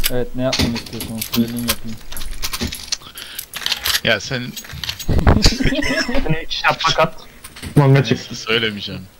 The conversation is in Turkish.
Evet, ne yapmamı istiyorsunuz? Söyleyin yapayım. Ya sen Hani şaplak at. Manga çık. söylemeyeceğim.